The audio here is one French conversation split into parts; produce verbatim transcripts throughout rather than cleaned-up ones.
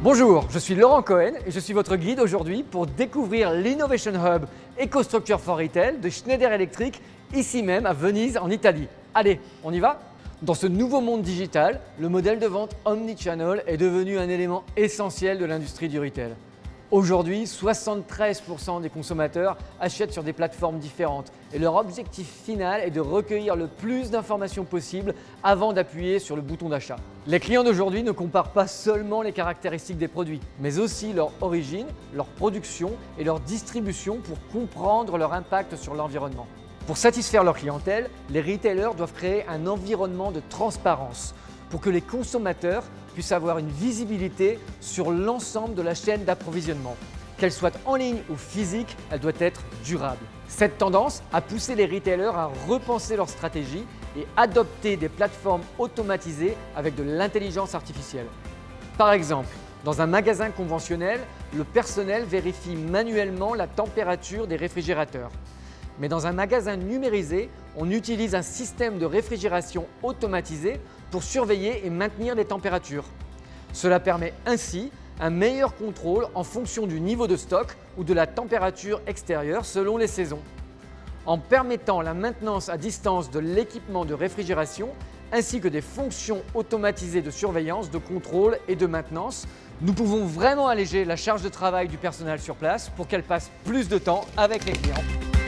Bonjour, je suis Laurent Cohen et je suis votre guide aujourd'hui pour découvrir l'Innovation Hub EcoStruxure for Retail de Schneider Electric, ici même à Venise en Italie. Allez, on y va? Dans ce nouveau monde digital, le modèle de vente omnichannel est devenu un élément essentiel de l'industrie du retail. Aujourd'hui, soixante-treize pour cent des consommateurs achètent sur des plateformes différentes et leur objectif final est de recueillir le plus d'informations possible avant d'appuyer sur le bouton d'achat. Les clients d'aujourd'hui ne comparent pas seulement les caractéristiques des produits, mais aussi leur origine, leur production et leur distribution pour comprendre leur impact sur l'environnement. Pour satisfaire leur clientèle, les retailers doivent créer un environnement de transparence pour que les consommateurs puissent avoir une visibilité sur l'ensemble de la chaîne d'approvisionnement. Qu'elle soit en ligne ou physique, elle doit être durable. Cette tendance a poussé les retailers à repenser leur stratégie et adopter des plateformes automatisées avec de l'intelligence artificielle. Par exemple, dans un magasin conventionnel, le personnel vérifie manuellement la température des réfrigérateurs. Mais dans un magasin numérisé, on utilise un système de réfrigération automatisé pour surveiller et maintenir les températures. Cela permet ainsi un meilleur contrôle en fonction du niveau de stock ou de la température extérieure selon les saisons. En permettant la maintenance à distance de l'équipement de réfrigération ainsi que des fonctions automatisées de surveillance, de contrôle et de maintenance, nous pouvons vraiment alléger la charge de travail du personnel sur place pour qu'elle passe plus de temps avec les clients.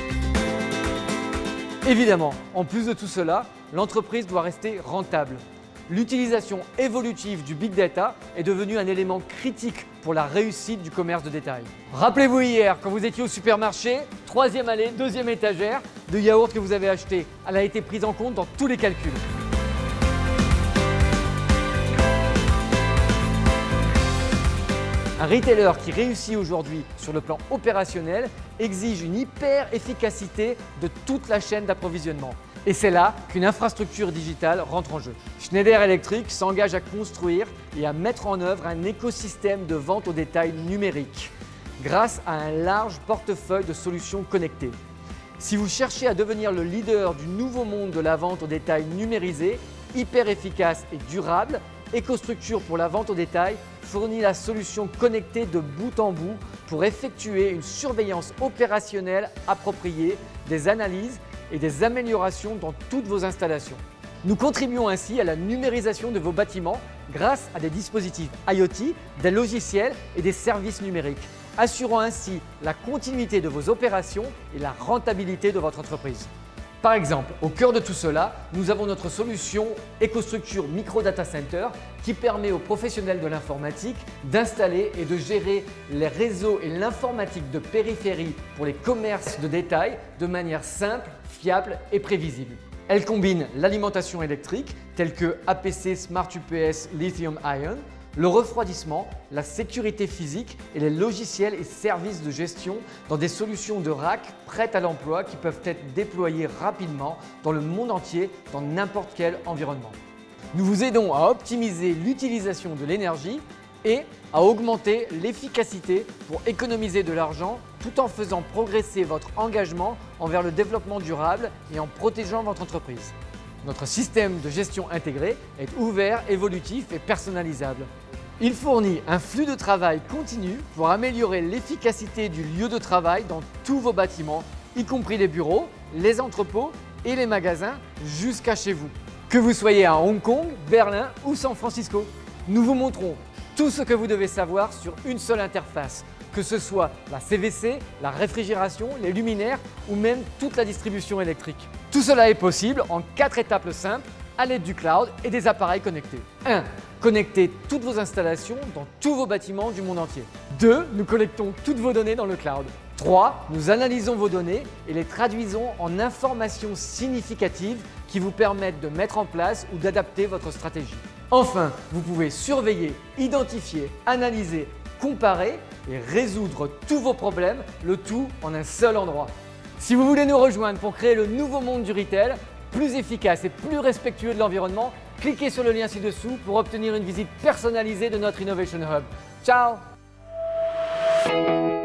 Évidemment, en plus de tout cela, l'entreprise doit rester rentable. L'utilisation évolutive du Big Data est devenue un élément critique pour la réussite du commerce de détail. Rappelez-vous hier, quand vous étiez au supermarché, troisième allée, deuxième étagère, de yaourt que vous avez acheté, elle a été prise en compte dans tous les calculs. Un retailer qui réussit aujourd'hui sur le plan opérationnel exige une hyper efficacité de toute la chaîne d'approvisionnement. Et c'est là qu'une infrastructure digitale rentre en jeu. Schneider Electric s'engage à construire et à mettre en œuvre un écosystème de vente au détail numérique grâce à un large portefeuille de solutions connectées. Si vous cherchez à devenir le leader du nouveau monde de la vente au détail numérisée, hyper efficace et durable, EcoStruxure pour la vente au détail fournit la solution connectée de bout en bout pour effectuer une surveillance opérationnelle appropriée, des analyses et des améliorations dans toutes vos installations. Nous contribuons ainsi à la numérisation de vos bâtiments grâce à des dispositifs IoT, des logiciels et des services numériques, assurant ainsi la continuité de vos opérations et la rentabilité de votre entreprise. Par exemple, au cœur de tout cela, nous avons notre solution EcoStruxure Micro Data Center qui permet aux professionnels de l'informatique d'installer et de gérer les réseaux et l'informatique de périphérie pour les commerces de détail de manière simple, fiable et prévisible. Elle combine l'alimentation électrique telle que A P C Smart U P S Lithium Ion, le refroidissement, la sécurité physique et les logiciels et services de gestion dans des solutions de rack prêtes à l'emploi qui peuvent être déployées rapidement dans le monde entier, dans n'importe quel environnement. Nous vous aidons à optimiser l'utilisation de l'énergie et à augmenter l'efficacité pour économiser de l'argent tout en faisant progresser votre engagement envers le développement durable et en protégeant votre entreprise. Notre système de gestion intégré est ouvert, évolutif et personnalisable. Il fournit un flux de travail continu pour améliorer l'efficacité du lieu de travail dans tous vos bâtiments, y compris les bureaux, les entrepôts et les magasins jusqu'à chez vous. Que vous soyez à Hong Kong, Berlin ou San Francisco, nous vous montrons tout ce que vous devez savoir sur une seule interface, que ce soit la C V C, la réfrigération, les luminaires ou même toute la distribution électrique. Tout cela est possible en quatre étapes simples à l'aide du cloud et des appareils connectés. un. Connectez toutes vos installations dans tous vos bâtiments du monde entier. deux. Nous collectons toutes vos données dans le cloud. trois. Nous analysons vos données et les traduisons en informations significatives qui vous permettent de mettre en place ou d'adapter votre stratégie. Enfin, vous pouvez surveiller, identifier, analyser, comparer et résoudre tous vos problèmes, le tout en un seul endroit. Si vous voulez nous rejoindre pour créer le nouveau monde du retail, plus efficace et plus respectueux de l'environnement, cliquez sur le lien ci-dessous pour obtenir une visite personnalisée de notre Innovation Hub. Ciao!